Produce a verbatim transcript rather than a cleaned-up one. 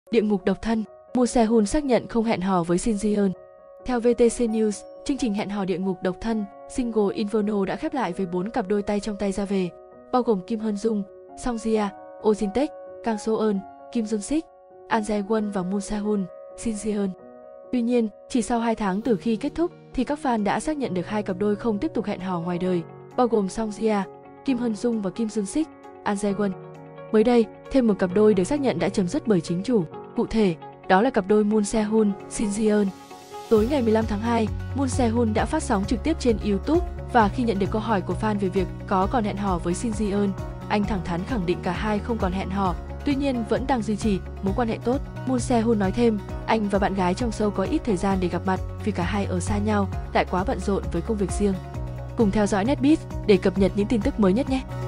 Địa ngục độc thân, Moon Se-hun xác nhận không hẹn hò với Shin Ji-eun. Theo vê tê xê News, chương trình hẹn hò địa ngục độc thân, single Inferno đã khép lại với bốn cặp đôi tay trong tay ra về, bao gồm Kim Hyun Jung, Song Ji-a, Oh Jin-taek, Kang So-eun, Kim Jun-sik, An Jae-won và Moon Se-hun, Shin Ji-eun. Tuy nhiên, chỉ sau hai tháng từ khi kết thúc, thì các fan đã xác nhận được hai cặp đôi không tiếp tục hẹn hò ngoài đời, bao gồm Song Ji-a, Kim Hyun Jung và Kim Jun-sik, An Jae-won. Mới đây, thêm một cặp đôi được xác nhận đã chấm dứt bởi chính chủ, cụ thể, đó là cặp đôi Moon Se-hun, Shin Ji-eun. Tối ngày mười lăm tháng hai, Moon Se-hun đã phát sóng trực tiếp trên YouTube và khi nhận được câu hỏi của fan về việc có còn hẹn hò với Shin Ji-eun, anh thẳng thắn khẳng định cả hai không còn hẹn hò, tuy nhiên vẫn đang duy trì mối quan hệ tốt. Moon Se-hun nói thêm, anh và bạn gái trong show có ít thời gian để gặp mặt vì cả hai ở xa nhau, lại quá bận rộn với công việc riêng. Cùng theo dõi Netbeat để cập nhật những tin tức mới nhất nhé!